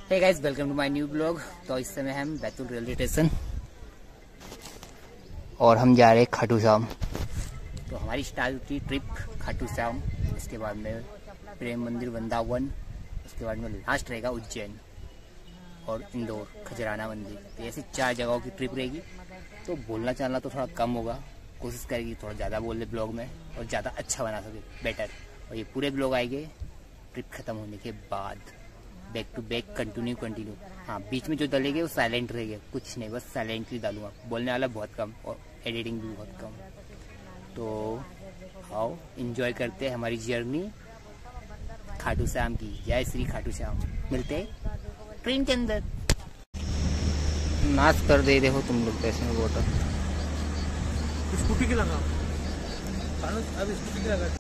Hey guys, welcome to my new blog. तो इस समय हम बैतूल रेलवे स्टेशन और हम जा रहे हैं खाटू श्याम। तो हमारी स्टार्ट हुई ट्रिप खाटू श्याम, इसके बाद में प्रेम मंदिर वृंदावन, उसके बाद में लास्ट रहेगा उज्जैन और इंदौर खजराना मंदिर। तो ऐसे 4 जगहों की ट्रिप रहेगी। तो बोलना चालना तो थोड़ा कम होगा, कोशिश करेगी थोड़ा ज़्यादा बोल ले ब्लॉग में और ज़्यादा अच्छा बना सके, बेटर। और ये पूरे ब्लॉग आएंगे ट्रिप खत्म होने के बाद, बैक टू बैक कंटिन्यू। हाँ, बीच में जो डालेंगे वो साइलेंट रहेंगे, कुछ नहीं, बस साइलेंटली डालूंगा, बोलने वाला बहुत कम और एडिटिंग भी बहुत कम। तो आओ एंजॉय करते हैं हमारी जर्नी खाटू श्याम की। जय श्री खाटू श्याम। मिलते हैं ट्रेन के अंदर। नाच कर दे देखो तुम लोग कैसे में बोटा स्कूटी की लगा अब स्कूटी की लगा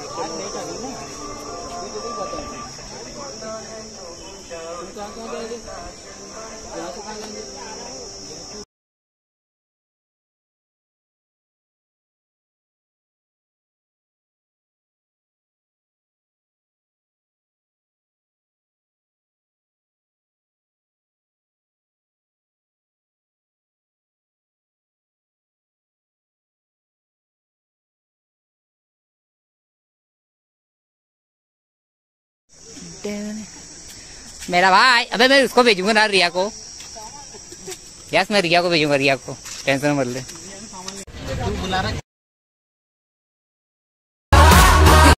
मेरा भाई। अबे मैं उसको भेजूंगा ना, रिया को। यस, मैं रिया को भेजूंगा, रिया को, टेंशन मत ले।